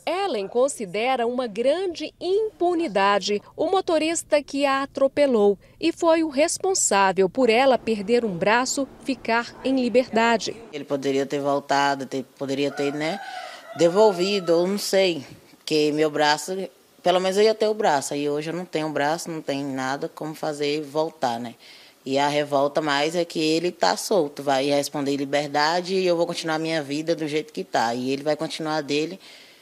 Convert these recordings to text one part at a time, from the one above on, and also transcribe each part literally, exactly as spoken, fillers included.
Ellen considera uma grande impunidade o motorista que a atropelou e foi o responsável por ela perder um braço ficar em liberdade. Ele poderia ter voltado, ter, poderia ter, né, devolvido, ou não sei, porque meu braço, pelo menos eu ia ter o braço, aí hoje eu não tenho braço, não tenho nada como fazer voltar, né? E a revolta mais é que ele tá solto, vai responder em liberdade e eu vou continuar a minha vida do jeito que tá, e ele vai continuar dele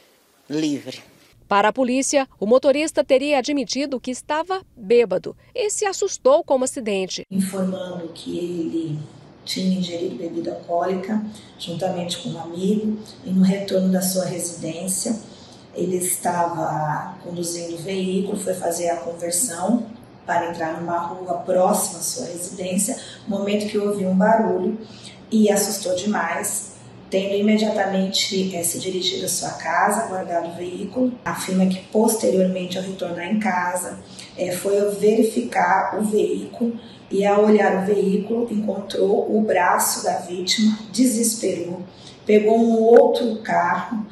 livre. Para a polícia, o motorista teria admitido que estava bêbado e se assustou com o acidente. Informando que ele tinha ingerido bebida alcoólica juntamente com um amigo e no retorno da sua residência ele estava conduzindo o veículo, foi fazer a conversão para entrar numa rua próxima à sua residência, no momento que ouviu um barulho e assustou demais, tendo imediatamente é, se dirigido à sua casa, guardado o veículo. Afirma que posteriormente, ao retornar em casa, é, foi verificar o veículo e, ao olhar o veículo, encontrou o braço da vítima, desesperou, pegou um outro carro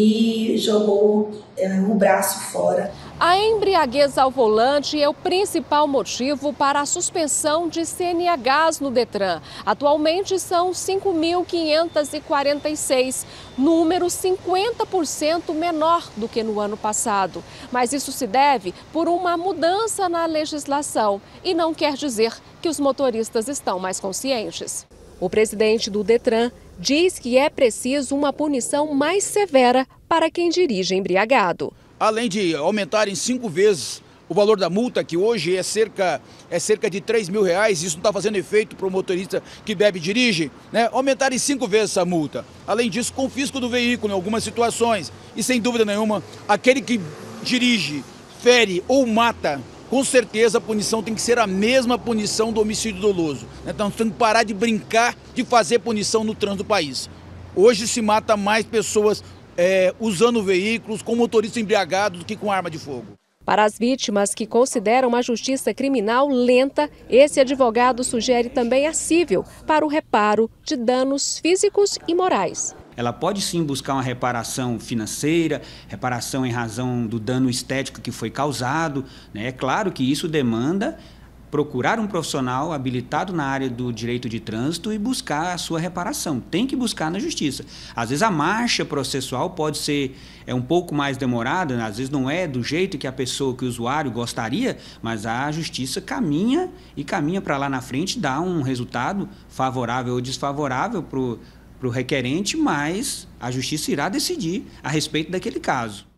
e jogou é, o braço fora. A embriaguez ao volante é o principal motivo para a suspensão de C N Hs no Detran. Atualmente são cinco mil quinhentos e quarenta e seis, número cinquenta por cento menor do que no ano passado. Mas isso se deve por uma mudança na legislação e não quer dizer que os motoristas estão mais conscientes. O presidente do Detran diz que é preciso uma punição mais severa para quem dirige embriagado. Além de aumentar em cinco vezes o valor da multa, que hoje é cerca, é cerca de três mil reais, isso não está fazendo efeito para o motorista que bebe e dirige, né? Aumentar em cinco vezes essa multa. Além disso, confisco do veículo em algumas situações. E sem dúvida nenhuma, aquele que dirige, fere ou mata, com certeza a punição tem que ser a mesma punição do homicídio doloso. Então temos que parar de brincar de fazer punição no trânsito do país. Hoje se mata mais pessoas É, usando veículos com motorista embriagado do que com arma de fogo. Para as vítimas que consideram a justiça criminal lenta, esse advogado sugere também a cível para o reparo de danos físicos e morais. Ela pode sim buscar uma reparação financeira, reparação em razão do dano estético que foi causado, né? É claro que isso demanda procurar um profissional habilitado na área do direito de trânsito e buscar a sua reparação. Tem que buscar na justiça. Às vezes a marcha processual pode ser é um pouco mais demorada, às vezes não é do jeito que a pessoa, que o usuário gostaria, mas a justiça caminha e caminha para lá na frente, dá um resultado favorável ou desfavorável para o requerente, mas a justiça irá decidir a respeito daquele caso.